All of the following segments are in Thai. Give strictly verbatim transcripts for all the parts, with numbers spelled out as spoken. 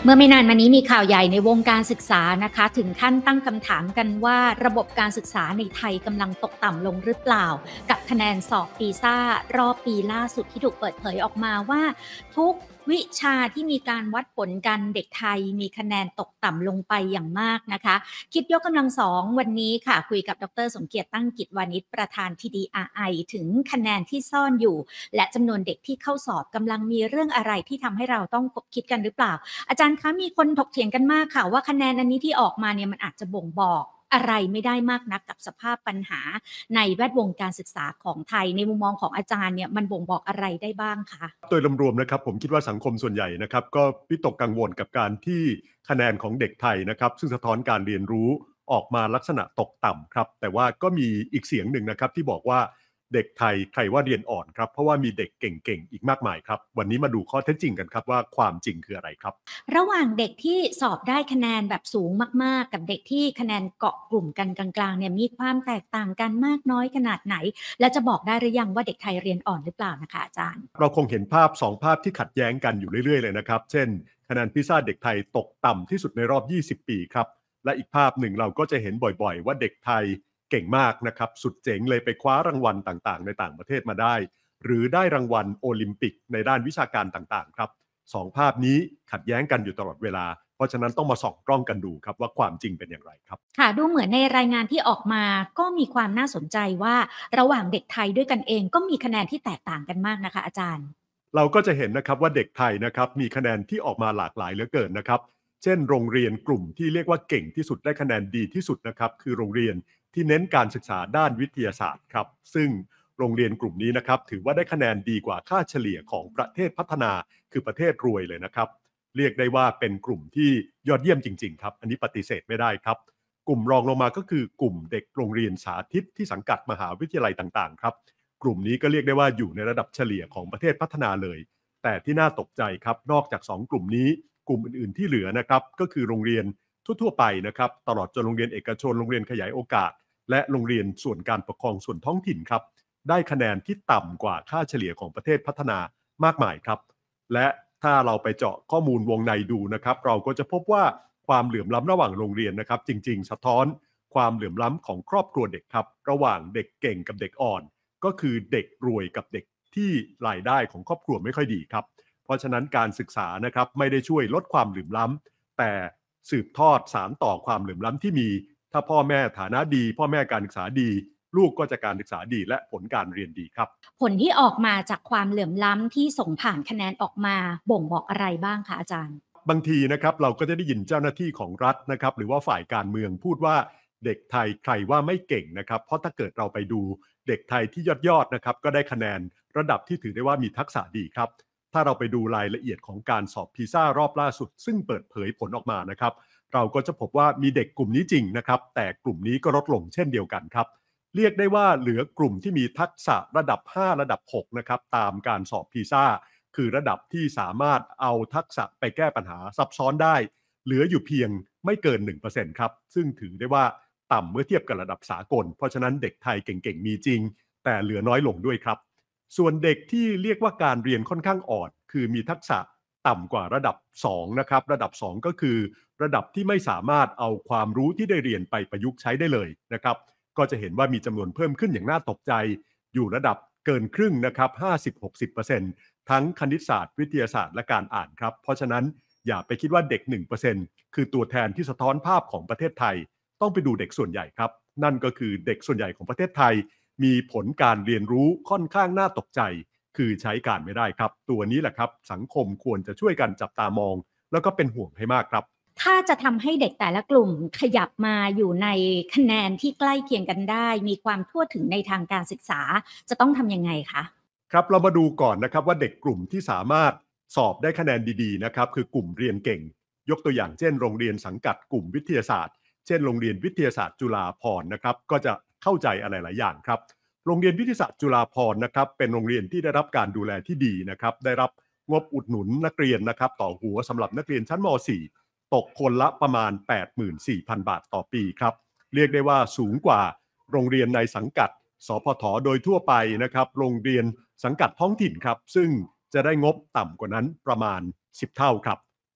เมื่อไม่นานมานี้มีข่าวใหญ่ในวงการศึกษานะคะถึงขั้นตั้งคำถามกันว่าระบบการศึกษาในไทยกำลังตกต่ำลงหรือเปล่ากับคะแนนสอบปีซ่ารอบปีล่าสุดที่ถูกเปิดเผยออกมาว่าทุกวิชาที่มีการวัดผลกันเด็กไทยมีคะแนนตกต่ำลงไปอย่างมากนะคะคิดยกกำลังสองวันนี้ค่ะคุยกับดรสมเกียรติตั้งกิจวานิชประธาน ที ดี อาร์ ไอ ถึงคะแนนที่ซ่อนอยู่และจำนวนเด็กที่เข้าสอบกำลังมีเรื่องอะไรที่ทำให้เราต้องคบคิดกันหรือเปล่าอาจารย์คะมีคนถกเถียงกันมากค่ะว่าคะแนนอันนี้ที่ออกมาเนี่ยมันอาจจะบ่งบอกอะไรไม่ได้มากนักกับสภาพปัญหาในแวดวงการศึกษาของไทยในมุมมองของอาจารย์เนี่ยมันบ่งบอกอะไรได้บ้างคะโดยรวมๆนะครับผมคิดว่าสังคมส่วนใหญ่นะครับก็วิตกกังวลกับการที่คะแนนของเด็กไทยนะครับซึ่งสะท้อนการเรียนรู้ออกมาลักษณะตกต่ำครับแต่ว่าก็มีอีกเสียงหนึ่งนะครับที่บอกว่าเด็กไทยใครว่าเรียนอ่อนครับเพราะว่ามีเด็กเก่งๆอีกมากมายครับวันนี้มาดูข้อเท็จจริงกันครับว่าความจริงคืออะไรครับระหว่างเด็กที่สอบได้คะแนนแบบสูงมากๆกับเด็กที่คะแนนเกาะกลุ่มกันกลางๆเนี่ยมีความแตกต่างกันมากน้อยขนาดไหนและจะบอกได้หรือยังว่าเด็กไทยเรียนอ่อนหรือเปล่านะคะอาจารย์เราคงเห็นภาพสองภาพที่ขัดแย้งกันอยู่เรื่อยๆเลยนะครับเช่นคะแนนพิซซ่าเด็กไทยตกต่ำที่สุดในรอบยี่สิบปีครับและอีกภาพหนึ่งเราก็จะเห็นบ่อยๆว่าเด็กไทยเก่งมากนะครับสุดเจ๋งเลยไปคว้ารางวัลต่างๆในต่างประเทศมาได้หรือได้รางวัลโอลิมปิกในด้านวิชาการต่างๆครับสองภาพนี้ขัดแย้งกันอยู่ตลอดเวลาเพราะฉะนั้นต้องมาส่องกล้องกันดูครับว่าความจริงเป็นอย่างไรครับค่ะดูเหมือนในรายงานที่ออกมาก็มีความน่าสนใจว่าระหว่างเด็กไทยด้วยกันเองก็มีคะแนนที่แตกต่างกันมากนะคะอาจารย์เราก็จะเห็นนะครับว่าเด็กไทยนะครับมีคะแนนที่ออกมาหลากหลายเหลือเกินนะครับเช่นโรงเรียนกลุ่มที่เรียกว่าเก่งที่สุดได้คะแนนดีที่สุดนะครับคือโรงเรียนที่เน้นการศึกษาด้านวิทยาศาสตร์ครับซึ่งโรงเรียนกลุ่มนี้นะครับถือว่าได้คะแนนดีกว่าค่าเฉลี่ยของประเทศพัฒนาคือประเทศรวยเลยนะครับเรียกได้ว่าเป็นกลุ่มที่ยอดเยี่ยมจริงๆครับอันนี้ปฏิเสธไม่ได้ครับกลุ่มรองลงมาก็คือกลุ่มเด็กโรงเรียนสาธิตที่สังกัดมหาวิทยาลัยต่างๆครับกลุ่มนี้ก็เรียกได้ว่าอยู่ในระดับเฉลี่ยของประเทศพัฒนาเลยแต่ที่น่าตกใจครับนอกจากสองกลุ่มนี้กลุ่มอื่นๆที่เหลือนะครับก็คือโรงเรียนทั่วๆไปนะครับตลอดจนโรงเรียนเอกชนโรงเรียนขยายโอกาสและโรงเรียนส่วนการปกครองส่วนท้องถิ่นครับได้คะแนนที่ต่ำกว่าค่าเฉลี่ยของประเทศพัฒนามากมายครับและถ้าเราไปเจาะข้อมูลวงในดูนะครับเราก็จะพบว่าความเหลื่อมล้ำระหว่างโรงเรียนนะครับจริงๆสะท้อนความเหลื่อมล้ำของครอบครัวเด็กครับระหว่างเด็กเก่งกับเด็กอ่อนก็คือเด็กรวยกับเด็กที่รายได้ของครอบครัวไม่ค่อยดีครับเพราะฉะนั้นการศึกษานะครับไม่ได้ช่วยลดความเหลื่อมล้ำแต่สืบทอดสานต่อความเหลื่อมล้ำที่มีถ้าพ่อแม่ฐานะดีพ่อแม่การศึกษาดีลูกก็จะการศึกษาดีและผลการเรียนดีครับผลที่ออกมาจากความเหลื่อมล้ำที่ส่งผ่านคะแนนออกมาบ่งบอกอะไรบ้างคะอาจารย์บางทีนะครับเราก็จะได้ยินเจ้าหน้าที่ของรัฐนะครับหรือว่าฝ่ายการเมืองพูดว่าเด็กไทยใครว่าไม่เก่งนะครับเพราะถ้าเกิดเราไปดูเด็กไทยที่ยอดยอดนะครับก็ได้คะแนนระดับที่ถือได้ว่ามีทักษะดีครับถ้าเราไปดูรายละเอียดของการสอบพีซ่ารอบล่าสุดซึ่งเปิดเผยผลออกมานะครับเราก็จะพบว่ามีเด็กกลุ่มนี้จริงนะครับแต่กลุ่มนี้ก็ลดลงเช่นเดียวกันครับเรียกได้ว่าเหลือกลุ่มที่มีทักษะระดับห้าระดับหกนะครับตามการสอบพีซ่าคือระดับที่สามารถเอาทักษะไปแก้ปัญหาซับซ้อนได้เหลืออยู่เพียงไม่เกิน หนึ่งเปอร์เซ็นต์ ครับซึ่งถือได้ว่าต่ำเมื่อเทียบกับระดับสากลเพราะฉะนั้นเด็กไทยเก่งๆมีจริงแต่เหลือน้อยลงด้วยครับส่วนเด็กที่เรียกว่าการเรียนค่อนข้างอ่อนคือมีทักษะต่ำกว่าระดับสองนะครับระดับสองก็คือระดับที่ไม่สามารถเอาความรู้ที่ได้เรียนไปประยุกต์ใช้ได้เลยนะครับก็จะเห็นว่ามีจำนวนเพิ่มขึ้นอย่างน่าตกใจอยู่ระดับเกินครึ่งนะครับ ห้าสิบถึงหกสิบเปอร์เซ็นต์ ทั้งคณิตศาสตร์วิทยาศาสตร์และการอ่านครับเพราะฉะนั้นอย่าไปคิดว่าเด็ก หนึ่งเปอร์เซ็นต์ คือตัวแทนที่สะท้อนภาพของประเทศไทยต้องไปดูเด็กส่วนใหญ่ครับนั่นก็คือเด็กส่วนใหญ่ของประเทศไทยมีผลการเรียนรู้ค่อนข้างน่าตกใจคือใช้การไม่ได้ครับตัวนี้แหละครับสังคมควรจะช่วยกันจับตามองแล้วก็เป็นห่วงให้มากครับถ้าจะทำให้เด็กแต่ละกลุ่มขยับมาอยู่ในคะแนนที่ใกล้เคียงกันได้มีความทั่วถึงในทางการศึกษาจะต้องทำยังไงคะครับเรามาดูก่อนนะครับว่าเด็กกลุ่มที่สามารถสอบได้คะแนนดีๆนะครับคือกลุ่มเรียนเก่งยกตัวอย่างเช่นโรงเรียนสังกัดกลุ่มวิทยาศาสตร์เช่นโรงเรียนวิทยาศาสตร์จุฬาภรณ์นะครับก็จะเข้าใจอะไรหลายอย่างครับโรงเรียนวิทยาศาสตร์จุฬาภรณ์นะครับเป็นโรงเรียนที่ได้รับการดูแลที่ดีนะครับได้รับงบอุดหนุนนักเรียนนะครับต่อหัวสำหรับนักเรียนชั้นม สี่ ตกคนละประมาณ แปดหมื่นสี่พัน บาทต่อปีครับเรียกได้ว่าสูงกว่าโรงเรียนในสังกัดสพทโดยทั่วไปนะครับโรงเรียนสังกัดท้องถิ่นครับซึ่งจะได้งบต่ำกว่านั้นประมาณสิบเท่าครับ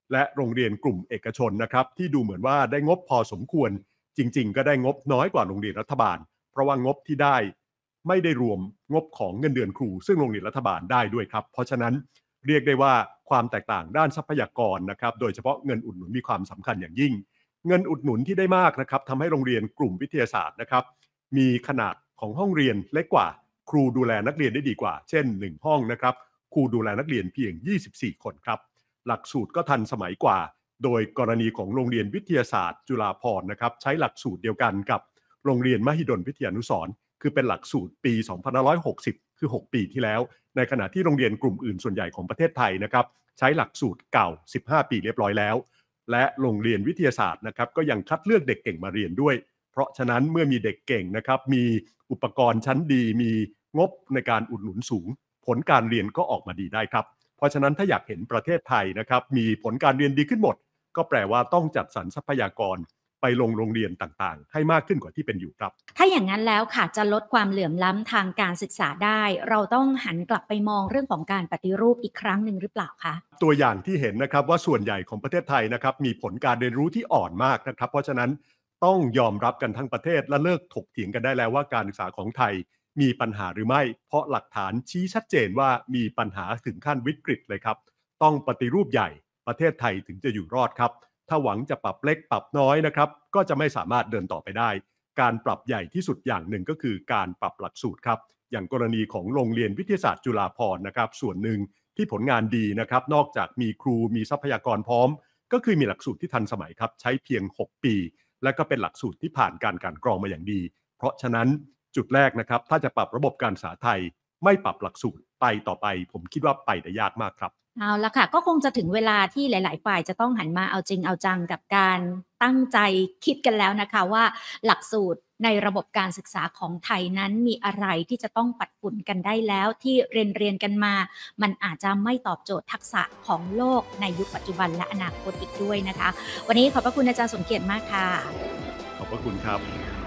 และโรงเรียนกลุ่มเอกชนนะครับที่ดูเหมือนว่าได้งบพอสมควรจริงๆก็ได้งบน้อยกว่าโรงเรียนรัฐบาลเพราะว่างบที่ได้ไม่ได้รวมงบของเงินเดือนครูซึ่งโรงเรียนรัฐบาลได้ด้วยครับเพราะฉะนั้นเรียกได้ว่าความแตกต่างด้านทรัพยากรนะครับโดยเฉพาะเงินอุดหนุนมีความสำคัญอย่างยิ่งเงินอุดหนุนที่ได้มากนะครับทำให้โรงเรียนกลุ่มวิทยาศาสตร์นะครับมีขนาดของห้องเรียนเล็กกว่าครูดูแลนักเรียนได้ดีกว่าเช่นหนึ่งห้องนะครับครูดูแลนักเรียนเพียงยี่สิบสี่คนครับหลักสูตรก็ทันสมัยกว่าโดยกรณีของโรงเรียนวิทยาศาสตร์จุฬาภรณ์นะครับใช้หลักสูตรเดียวกันกับโรงเรียนมหิดลวิทยานุสรณ์คือเป็นหลักสูตรปีสองพันห้าร้อยหกสิบคือหกปีที่แล้วในขณะที่โรงเรียนกลุ่มอื่นส่วนใหญ่ของประเทศไทยนะครับใช้หลักสูตรเก่าสิบห้าปีเรียบร้อยแล้วและโรงเรียนวิทยาศาสตร์นะครับก็ยังคัดเลือกเด็กเก่งมาเรียนด้วยเพราะฉะนั้นเมื่อมีเด็กเก่งนะครับมีอุปกรณ์ชั้นดีมีงบในการอุดหนุนสูงผลการเรียนก็ออกมาดีได้ครับเพราะฉะนั้นถ้าอยากเห็นประเทศไทยนะครับมีผลการเรียนดีขึ้นหมดก็แปลว่าต้องจัดสรรทรัพยากรไปลงโรงเรียนต่างๆให้มากขึ้นกว่าที่เป็นอยู่ครับถ้าอย่างนั้นแล้วค่ะจะลดความเหลื่อมล้ำทางการศึกษาได้เราต้องหันกลับไปมองเรื่องของการปฏิรูปอีกครั้งหนึ่งหรือเปล่าคะตัวอย่างที่เห็นนะครับว่าส่วนใหญ่ของประเทศไทยนะครับมีผลการเรียนรู้ที่อ่อนมากนะครับเพราะฉะนั้นต้องยอมรับกันทั้งประเทศและเลิกถกเถียงกันได้แล้วว่าการศึกษาของไทยมีปัญหาหรือไม่เพราะหลักฐานชี้ชัดเจนว่ามีปัญหาถึงขั้นวิกฤตเลยครับต้องปฏิรูปใหญ่ประเทศไทยถึงจะอยู่รอดครับถ้าหวังจะปรับเล็กปรับน้อยนะครับก็จะไม่สามารถเดินต่อไปได้การปรับใหญ่ที่สุดอย่างหนึ่งก็คือการปรับหลักสูตรครับอย่างกรณีของโรงเรียนวิทยาศาสตร์จุฬาภรณ์นะครับส่วนหนึ่งที่ผลงานดีนะครับนอกจากมีครูมีทรัพยากรพร้อมก็คือมีหลักสูตรที่ทันสมัยครับใช้เพียงหกปีและก็เป็นหลักสูตรที่ผ่านการกลั่นกรองมาอย่างดีเพราะฉะนั้นจุดแรกนะครับถ้าจะปรับระบบการศึกษาไทยไม่ปรับหลักสูตรไปต่อไปผมคิดว่าไปได้ยากมากครับเอาละค่ะก็คงจะถึงเวลาที่หลายๆฝ่ายจะต้องหันมาเอาจริงเอาจังกับการตั้งใจคิดกันแล้วนะคะว่าหลักสูตรในระบบการศึกษาของไทยนั้นมีอะไรที่จะต้องปัดฝุ่นกันได้แล้วที่เรียนเรียนกันมามันอาจจะไม่ตอบโจทย์ทักษะของโลกในยุคปัจจุบันและอนาคตอีกด้วยนะคะวันนี้ขอบพระคุณอาจารย์สมเกียรติมากค่ะขอบพระคุณครับ